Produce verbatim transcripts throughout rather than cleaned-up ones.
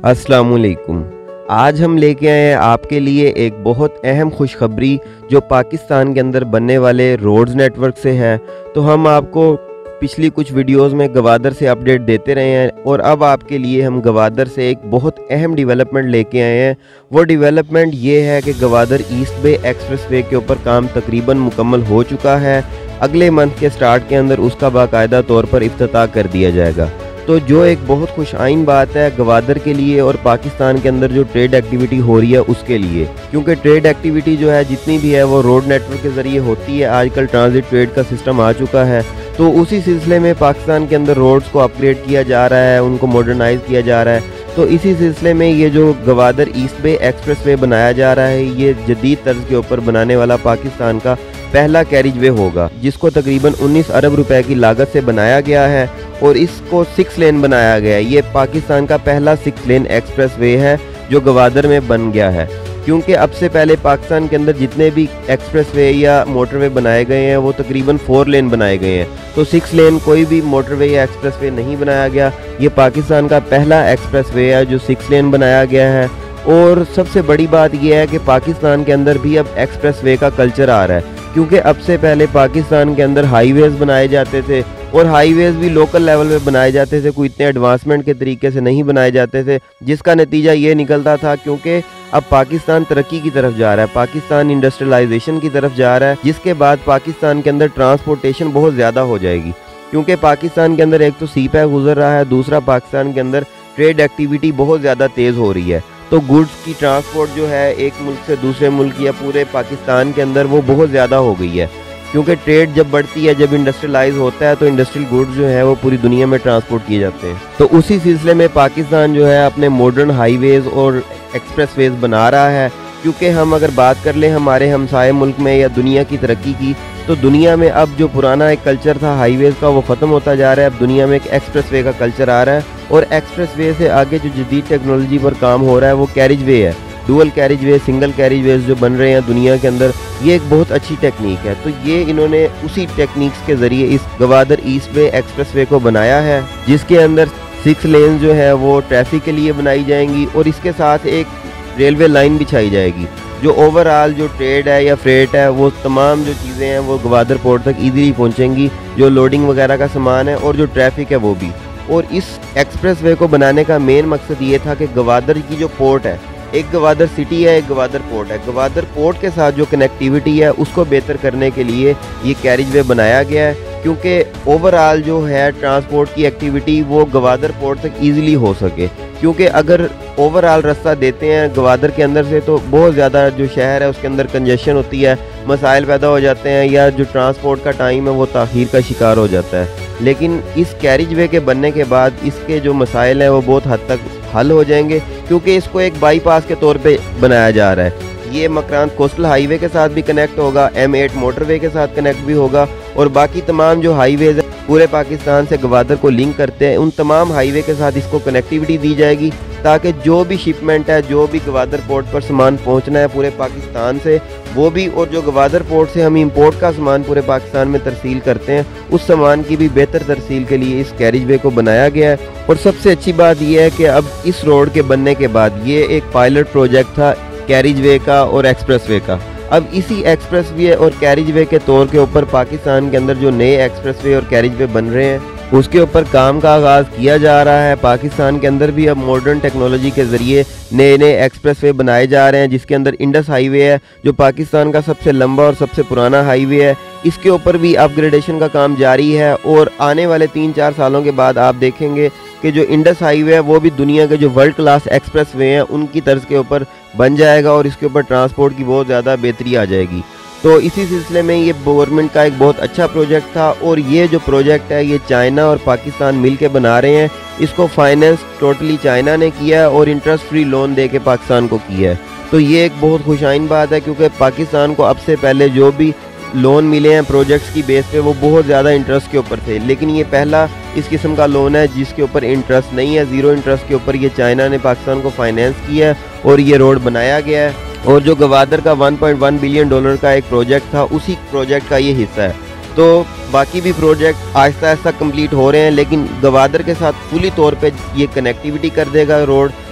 अस्सलामुअलैकुम। आज हम लेके आए हैं आपके लिए एक बहुत अहम खुशखबरी जो पाकिस्तान के अंदर बनने वाले रोड्स नेटवर्क से है। तो हम आपको पिछली कुछ वीडियोस में गवादर से अपडेट देते रहे हैं और अब आपके लिए हम गवादर से एक बहुत अहम डेवलपमेंट लेके आए हैं। वो डेवलपमेंट ये है कि गवादर ईस्ट बे एक्सप्रेसवे के ऊपर काम तकरीबन मुकम्मल हो चुका है। अगले मंथ के स्टार्ट के अंदर उसका बाकायदा तौर पर इफ्तिताह कर दिया जाएगा। तो जो एक बहुत खुश आइन बात है गवादर के लिए और पाकिस्तान के अंदर जो ट्रेड एक्टिविटी हो रही है उसके लिए, क्योंकि ट्रेड एक्टिविटी जो है जितनी भी है वो रोड नेटवर्क के ज़रिए होती है। आजकल ट्रांजिट ट्रेड का सिस्टम आ चुका है, तो उसी सिलसिले में पाकिस्तान के अंदर रोड्स को अपग्रेड किया जा रहा है, उनको मॉडर्नाइज किया जा रहा है। तो इसी सिलसिले में ये जो गवादर ईस्ट बे एक्सप्रेसवे बनाया जा रहा है, ये जदीद तर्ज के ऊपर बनाने वाला पाकिस्तान का पहला कैरिज वे होगा, जिसको तकरीबन उन्नीस अरब रुपए की लागत से बनाया गया है और इसको सिक्स लेन बनाया गया है। ये पाकिस्तान का पहला सिक्स लेन एक्सप्रेस वे है जो गवादर में बन गया है, क्योंकि अब से पहले पाकिस्तान के अंदर जितने भी एक्सप्रेस वे या मोटरवे बनाए गए हैं वो तकरीबन फोर लेन बनाए गए हैं। तो सिक्स लेन कोई भी मोटरवे या एक्सप्रेस वे नहीं बनाया गया। ये पाकिस्तान का पहला एक्सप्रेस वे है जो सिक्स लेन बनाया गया है। और सबसे बड़ी बात यह है कि पाकिस्तान के अंदर भी अब एक्सप्रेस वे का कल्चर आ रहा है, क्योंकि अब से पहले पाकिस्तान के अंदर हाईवेज बनाए जाते थे और हाईवेज भी लोकल लेवल पे बनाए जाते थे, कोई इतने एडवांसमेंट के तरीके से नहीं बनाए जाते थे, जिसका नतीजा ये निकलता था क्योंकि अब पाकिस्तान तरक्की की तरफ जा रहा है, पाकिस्तान इंडस्ट्रियलाइजेशन की तरफ जा रहा है, जिसके बाद पाकिस्तान के अंदर ट्रांसपोर्टेशन बहुत ज़्यादा हो जाएगी। क्योंकि पाकिस्तान के अंदर एक तो सी पैक गुजर रहा है, दूसरा पाकिस्तान के अंदर ट्रेड एक्टिविटी बहुत ज़्यादा तेज़ हो रही है। तो गुड्स की ट्रांसपोर्ट जो है एक मुल्क से दूसरे मुल्क या पूरे पाकिस्तान के अंदर वो बहुत ज़्यादा हो गई है, क्योंकि ट्रेड जब बढ़ती है, जब इंडस्ट्रियलाइज होता है तो इंडस्ट्रियल गुड्स जो है वो पूरी दुनिया में ट्रांसपोर्ट किए जाते हैं। तो उसी सिलसिले में पाकिस्तान जो है अपने मॉडर्न हाईवेज़ और एक्सप्रेसवेज बना रहा है। क्योंकि हम अगर बात कर लें हमारे हमसाये मुल्क में या दुनिया की तरक्की की, तो दुनिया में अब जो पुराना एक कल्चर था हाईवेज़ का वो ख़त्म होता जा रहा है। अब दुनिया में एक एक्सप्रेसवे का कल्चर आ रहा है और एक्सप्रेसवे से आगे जो जदीद टेक्नोलॉजी पर काम हो रहा है वो कैरिज वे है। Dual carriageway, single carriageways जो बन रहे हैं दुनिया के अंदर, ये एक बहुत अच्छी टेक्निक है। तो ये इन्होंने उसी टेक्निक्स के ज़रिए इस गवादर ईस्ट बे एक्सप्रेसवे को बनाया है, जिसके अंदर सिक्स लेन जो है वो ट्रैफिक के लिए बनाई जाएंगी और इसके साथ एक रेलवे लाइन बिछाई जाएगी। जो ओवरऑल जो ट्रेड है या फ्रेट है वो तमाम जो चीज़ें हैं वो गवादर पोर्ट तक ईजीली पहुंचेंगी, जो लोडिंग वगैरह का सामान है और जो ट्रैफिक है वो भी। और इस एक्सप्रेसवे को बनाने का मेन मकसद ये था कि गवादर की जो पोर्ट है, एक गवादर सिटी है, एक गवादर पोर्ट है, गवादर पोर्ट के साथ जो कनेक्टिविटी है उसको बेहतर करने के लिए ये कैरिज वे बनाया गया है, क्योंकि ओवरऑल जो है ट्रांसपोर्ट की एक्टिविटी वो गवादर पोर्ट तक ईजिली हो सके। क्योंकि अगर ओवरऑल रास्ता देते हैं गवादर के अंदर से तो बहुत ज़्यादा जो शहर है उसके अंदर कंजेशन होती है, मसाइल पैदा हो जाते हैं या जो ट्रांसपोर्ट का टाइम है वो ताख़ीर का शिकार हो जाता है। लेकिन इस कैरिज वे के बनने के बाद इसके जो मसाइल हैं वो बहुत हद तक हल हो जाएंगे, क्योंकि इसको एक बाईपास के तौर पे बनाया जा रहा है। ये मकरान कोस्टल हाईवे के साथ भी कनेक्ट होगा, एम एट मोटरवे के साथ कनेक्ट भी होगा और बाकी तमाम जो हाईवेज पूरे पाकिस्तान से गवादर को लिंक करते हैं उन तमाम हाईवे के साथ इसको कनेक्टिविटी दी जाएगी, ताकि जो भी शिपमेंट है, जो भी गवादर पोर्ट पर सामान पहुंचना है पूरे पाकिस्तान से वो भी, और जो गवादर पोर्ट से हम इंपोर्ट का सामान पूरे पाकिस्तान में तरसील करते हैं उस सामान की भी बेहतर तरसील के लिए इस कैरिज वे को बनाया गया है। और सबसे अच्छी बात यह है कि अब इस रोड के बनने के बाद ये एक पायलट प्रोजेक्ट था कैरिज वे का और एक्सप्रेस वे का। अब इसी एक्सप्रेस वे और कैरिज वे के तौर के ऊपर पाकिस्तान के अंदर जो नए एक्सप्रेस वे और कैरिज वे बन रहे हैं उसके ऊपर काम का आगाज़ किया जा रहा है। पाकिस्तान के अंदर भी अब मॉडर्न टेक्नोलॉजी के ज़रिए नए नए एक्सप्रेस वे बनाए जा रहे हैं, जिसके अंदर इंडस हाईवे है जो पाकिस्तान का सबसे लंबा और सबसे पुराना हाईवे है। इसके ऊपर भी अपग्रेडेशन का काम जारी है और आने वाले तीन चार सालों के बाद आप देखेंगे कि जो इंडस हाईवे है वो भी दुनिया के जो वर्ल्ड क्लास एक्सप्रेस वे हैं उनकी तर्ज के ऊपर बन जाएगा और इसके ऊपर ट्रांसपोर्ट की बहुत ज़्यादा बेहतरी आ जाएगी। तो इसी सिलसिले में ये गवर्नमेंट का एक बहुत अच्छा प्रोजेक्ट था और ये जो प्रोजेक्ट है ये चाइना और पाकिस्तान मिल के बना रहे हैं। इसको फाइनेंस टोटली चाइना ने किया है और इंटरेस्ट फ्री लोन दे के पाकिस्तान को किया है। तो ये एक बहुत खुशाइन बात है, क्योंकि पाकिस्तान को अब से पहले जो भी लोन मिले हैं प्रोजेक्ट्स की बेस पे वो बहुत ज़्यादा इंटरेस्ट के ऊपर थे, लेकिन ये पहला इस किस्म का लोन है जिसके ऊपर इंटरेस्ट नहीं है, ज़ीरो इंटरेस्ट के ऊपर ये चाइना ने पाकिस्तान को फाइनेंस किया है और ये रोड बनाया गया है। और जो गवादर का one point one billion dollar का एक प्रोजेक्ट था उसी प्रोजेक्ट का ये हिस्सा है। तो बाकी भी प्रोजेक्ट आहिस्ता आहिस्ता कंप्लीट हो रहे हैं, लेकिन गवादर के साथ फुली तौर पे ये कनेक्टिविटी कर देगा रोड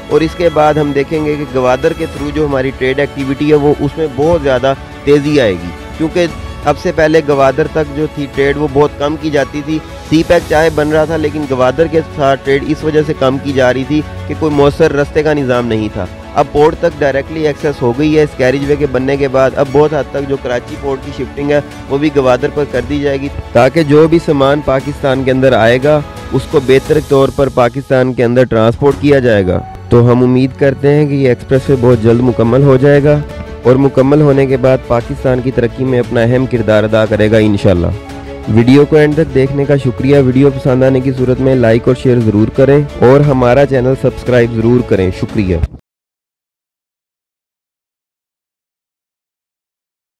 और इसके बाद हम देखेंगे कि गवादर के थ्रू जो हमारी ट्रेड एक्टिविटी है वो उसमें बहुत ज़्यादा तेज़ी आएगी, क्योंकि अब से पहले गवादर तक जो थी ट्रेड वो बहुत कम की जाती थी। सी पैक चाहे बन रहा था लेकिन गवादर के साथ ट्रेड इस वजह से कम की जा रही थी कि कोई मौसर रास्ते का निज़ाम नहीं था। अब पोर्ट तक डायरेक्टली एक्सेस हो गई है इस कैरिज वे के बनने के बाद। अब बहुत हद तक जो कराची पोर्ट की शिफ्टिंग है वो भी गवादर पर कर दी जाएगी, ताकि जो भी सामान पाकिस्तान के अंदर आएगा उसको बेहतर तौर पर पाकिस्तान के अंदर ट्रांसपोर्ट किया जाएगा। तो हम उम्मीद करते हैं कि ये एक्सप्रेस वे बहुत जल्द मुकम्मल हो जाएगा और मुकम्मल होने के बाद पाकिस्तान की तरक्की में अपना अहम किरदार अदा करेगा इंशाल्लाह। वीडियो को एंड तक देखने का शुक्रिया। वीडियो पसंद आने की सूरत में लाइक और शेयर ज़रूर करें और हमारा चैनल सब्सक्राइब ज़रूर करें। शुक्रिया।